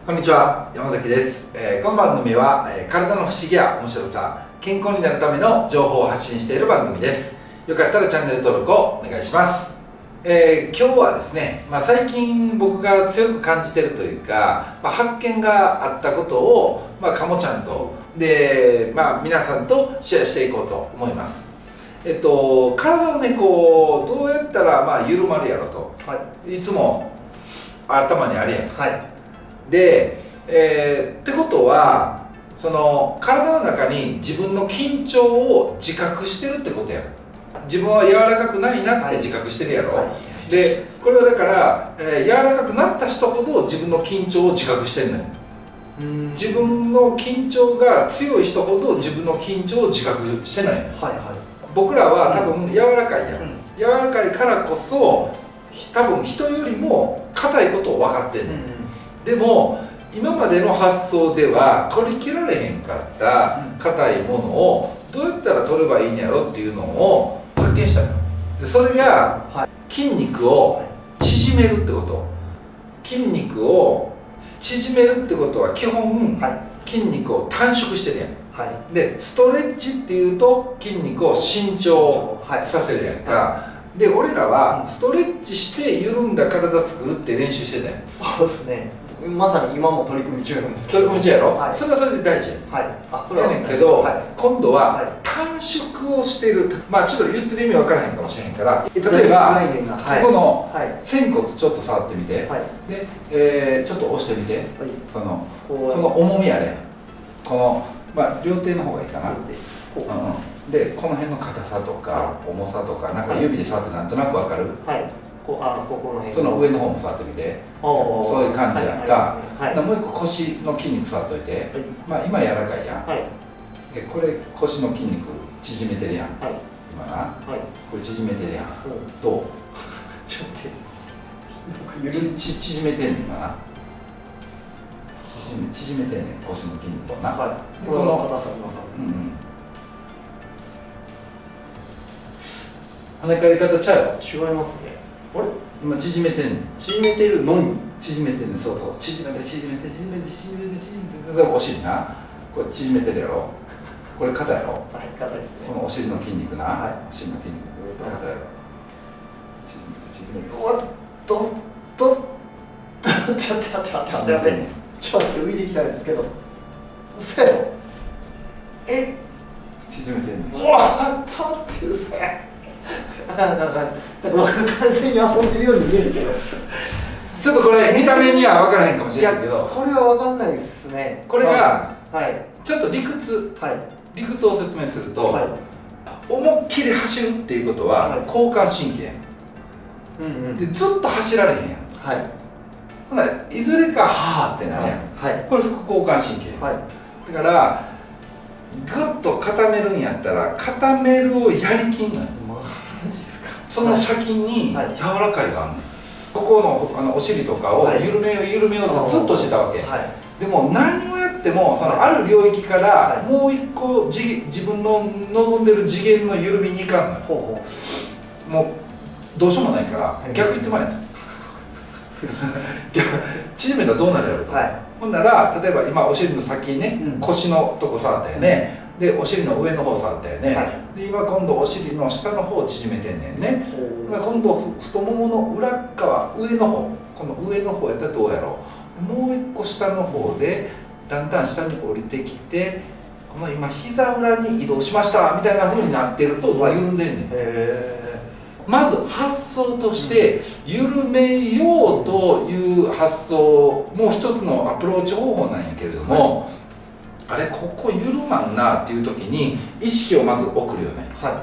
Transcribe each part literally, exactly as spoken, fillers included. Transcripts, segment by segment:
こんにちは、山崎です。えー、この番組は、えー、体の不思議や面白さ、健康になるための情報を発信している番組です。よかったらチャンネル登録をお願いします。えー、今日はですね、まあ、最近僕が強く感じているというか、まあ、発見があったことを、まあ、かもちゃんとで、まあ、皆さんとシェアしていこうと思います。えっと、体をね、こうどうやったらまあ緩まるやろと、はい、いつも頭にあるやん。はいで、えー、ってことはその体の中に自分の緊張を自覚してるってことや。自分は柔らかくないなって自覚してるやろ、はいはい、でこれはだから、えー、柔らかくなった人ほど自分の緊張を自覚してんのよ。自分の緊張が強い人ほど自分の緊張を自覚してない、はいはい、僕らは多分柔らかいやん、うん、柔らかいからこそ多分人よりも硬いことを分かってんの、うんでも今までの発想では取り切られへんかった硬いものをどうやったら取ればいいんやろっていうのを発見したの。でそれが筋肉を縮めるってこと。筋肉を縮めるってことは基本筋肉を短縮してるやん、はい、でストレッチっていうと筋肉を伸長させるやんか、はい、で俺らはストレッチして緩んだ体作るって練習してたやん。 そうですね。まさに今も取り組み中なんですけど、 取り組み中やろ、はい、それはそれで大事や、はい、あそれはやねんけど、はい、今度は短縮をしてる、まあちょっと言ってる意味分からへんかもしれへんから、例えばここの仙骨ちょっと触ってみて、はい、で、えー、ちょっと押してみて、はい、このこの重みやね、この、まあ、両手の方がいいかな、うん、でこの辺の硬さとか重さとかなんか指で触ってなんとなく分かる、はいこあここの辺その上の方も触ってみて、そういう感じやんか、はいはい、もう一個腰の筋肉触っといて、はい、まあ今柔らかいやん、はい、でこれ腰の筋肉縮めてるやん、はい、今な、はい、これ縮めてるやん、どうちょっとち縮めてんねん今な、縮め縮めてんねん腰の筋肉をな、はい、この硬さがうんうん跳ね返り方ちゃうよ。 違いますね。あれ今縮めてんねん。 縮めてるのに縮めてんねん。そうそう縮めて縮めて縮めて縮めて縮めてお尻な、これ縮めてるやろ、これ肩やろ、 はい肩ですね。 このお尻の筋肉な、はい、お尻の筋肉ぐーっと肩やろ、縮めて縮めておっととっちょっと待って待って待って待ってちょっと浮いてきたんですけど、うせろえ縮めてんねん。 うわっとってうせあかんあかんあかん、僕完全に遊んでるように見えるけどちょっとこれ見た目には分からへんかもしれないけど、 これは分かんないですね。 これが、はい、ちょっと理屈、はい、理屈を説明すると、はい、思いっきり走るっていうことは、はい、交感神経、うんうん、でずっと走られへんやん、はい、ほな、いずれかはーってなるやん、はい、これ副交感神経、はい、だからぐっと固めるんやったら固めるをやりきんのよ。その先に柔らかいがあるねん。ここの、あのお尻とかを緩めよう緩めようとずっとしてたわけ、はい、でも何をやってもそのある領域からもう一個自, 自分の望んでる次元の緩みにいかんのよ。ほうもうどうしようもないから、はい、逆言ってまえ縮めたらどうなるやろと、はい、ほんなら例えば今お尻の先にね、うん、腰のとこ触ったよね、うん、でお尻の上の方触ったよね、はい、で今今度お尻の下の方を縮めてんねんね。今度太ももの裏側上の方、この上の方やったらどうやろう、もう一個下の方でだんだん下に降りてきて、この今膝裏に移動しましたみたいな風になってると緩んでんねん。まず発想として緩めようという発想もう一つのアプローチ方法なんやけれども、はい、あれここ緩まんなっていう時に意識をまず送るよね。はい、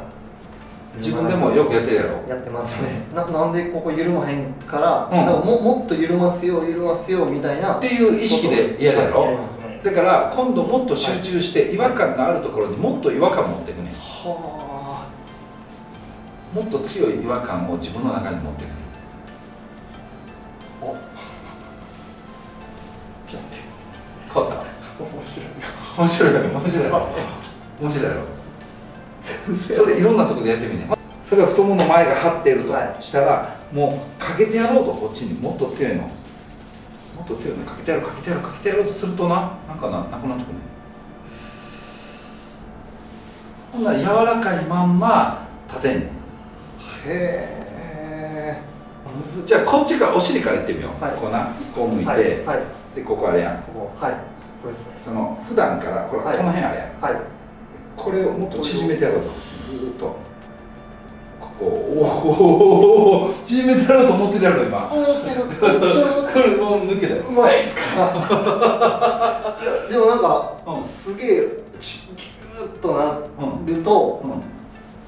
自分でもよくやってるやろ。 やってますね。な, なんでここ緩まへんから、うん、なんか も, もっと緩ませよう緩ませようみたいなっていう意識でやるやろ。やりますね。だから今度もっと集中して違和感のあるところにもっと違和感持っていくね。はあ。もっと強い違和感を自分の中に持っていくね。お。変わった。面白い。面白い。面白い。面白いやろ。それいろんなところでやってみね。それが太ももの前が張っているとしたら、はい、もうかけてやろうとこっちにもっと強いの。もっと強いね、かけてやろうかけてやろうかけてやろうとするとな、なんかな、なくなってくるね。ほんなら柔らかいまんま立てんねん。へえ。 じゃあこっちからお尻からいってみよう、 はい、 こうな、こう向いて、 はいはい、 でここあれやん、 ここ、はい、これですね。 その普段からこれ、はい、この辺あれやん、はい、これをもっと縮めてやろうと、ぐーっとここおお縮めてやろうと思ってやろう今。思ってる。これもう抜けたよ。 うまいですか。いやでもなんか、うん、すげえギューッとなると、うんうん、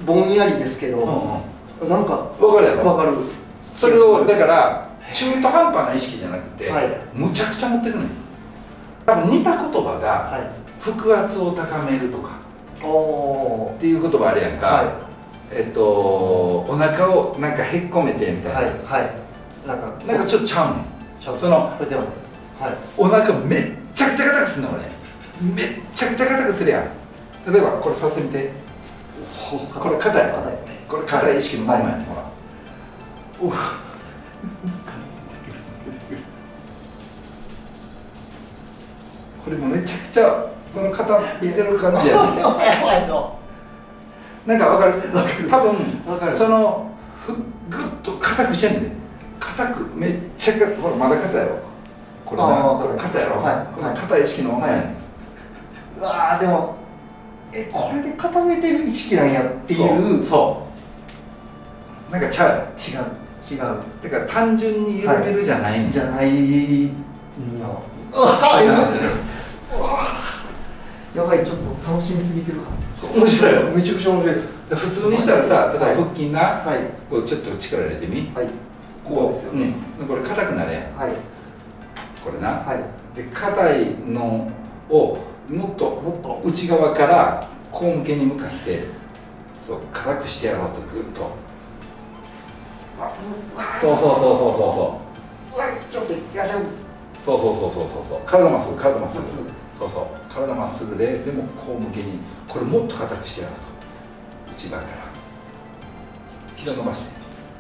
ぼんやりですけど、うんうん、なんか分かるやろ。 分かる。 それをだから中途半端な意識じゃなくて、はい、むちゃくちゃ持ってくるのよ。多分似た言葉が、はい、腹圧を高めるとかっていう言葉あるやんか、はい、えっとお腹をなんかへっこめてみたいな、はいはい、なんかなんかちょっとちゃうねん。そのこれではね、はい、お腹めっちゃくちゃ硬くすんの俺。めっちゃくちゃ硬くするやん。例えばこれ触ってみて。これ硬いやろ。これ硬い意識のまんまやねん。ほら。これもめちゃくちゃこの固めてる感じやね。なんかわかる？多分そのぐっと硬くしてんねん。硬くめっちゃかほらまだ硬いやろ。これな硬いやろ。この硬い意識のままやねん。 うわーでもえこれで固めてる意識なんやっていう。 そうなんかちゃう。 違う。違う。 だから単純に緩めるじゃないん、 はい、じゃないんよ。やばい、ちょっと楽しみすぎてるか。 面白いよ。 めちゃくちゃ面白いです。 普通にしたらさ、例えば腹筋な、はい、こうちょっと力入れてみ。はい。こうですよね。うん、これ硬くなれ。はい。これな。はい。で硬いのをもっともっと内側から仰向けに向かってそう硬くしてやろうとグッと。そうそうそうそうそうそう。うわちょっとやだ。そうそうそうそうそうそう。体まっすぐ体まっすぐ。そうそう体まっすぐででも仰向けにこれもっと硬くしてやろうと内側から膝伸ばして。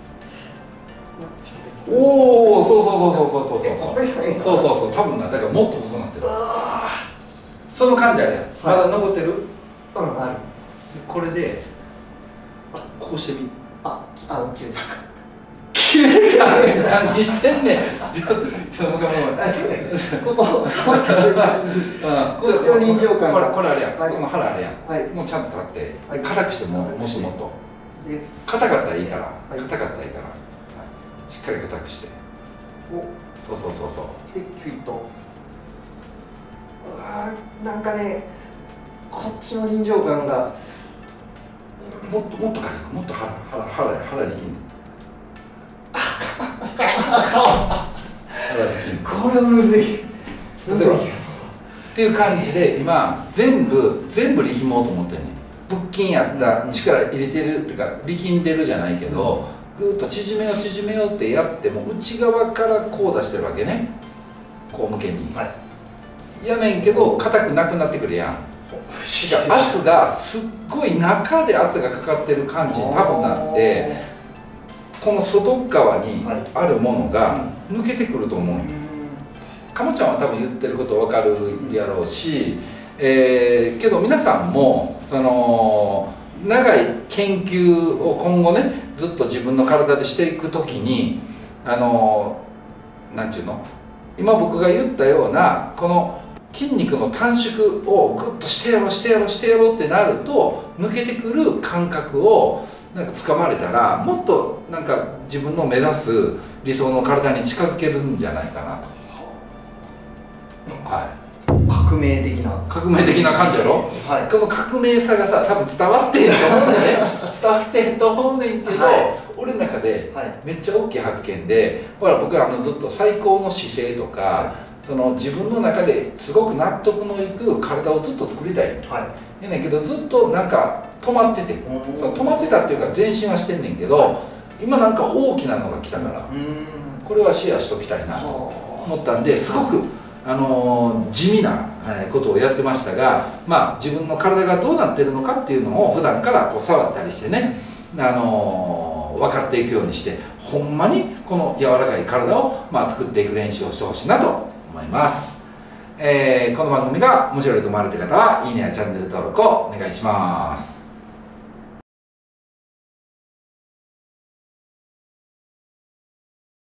おおそうそうそうそうそうそうそうそうそう多分なだからもっと細くなってる。その感じあれやまだ残ってる。 うんある。 これでこうしてみ。 ああの切れた。 何してんねん。ちょっとちょっともうここ触った瞬間にこっちの臨場感がこれあれやん、この腹あれやん、もうちゃんと立って硬くしてももっともっと硬かったらいいから硬かったらいいからしっかり硬くしてそうそうそうそうでキュイッとうわなんかねこっちの臨場感がもっともっと硬くもっと腹腹腹腹力んでこれはむずいむずいっていう感じで今全部全部力もうと思ってんねん。腹筋やった力入れてるっていうか力んでるじゃないけど、ぐーっと縮めよう縮めようってやっても内側からこう出してるわけねこう向けに、はい、やねんけど硬くなくなってくるやん。圧がすっごい中で圧がかかってる感じに多分なってこの外側にあるものが抜けてくると思うよ。かもちゃんは多分言ってること分かるやろうし、えー、けど皆さんもその長い研究を今後ねずっと自分の体でしていく時にあのなんちゅうの今僕が言ったようなこの筋肉の短縮をグッとしてやろうしてやろうしてやろうってなると抜けてくる感覚をなんか掴まれたらもっとなんか自分の目指す理想の体に近づけるんじゃないかなと。はい、 革命的な革命的な感じやろ、はい、この革命さがさ多分伝わってへんと思うねんね伝わってへんと思うねんけど、はい、俺の中でめっちゃ大きい発見でほら僕はあのずっと最高の姿勢とか、はい、その自分の中ですごく納得のいく体をずっと作りたい、はい、やねんけどずっとなんか止まってて、その止まってたっていうか前進はしてんねんけど、はい、今なんか大きなのが来たからこれはシェアしときたいなと思ったんですごくあのー、地味なことをやってましたが、まあ、自分の体がどうなってるのかっていうのを普段からこう触ったりしてね、あのー、分かっていくようにしてほんまにこの柔らかい体を、まあ、作っていく練習をしてほしいなと思います。えー、この番組が面白いと思われた方はいいねやチャンネル登録をお願いします。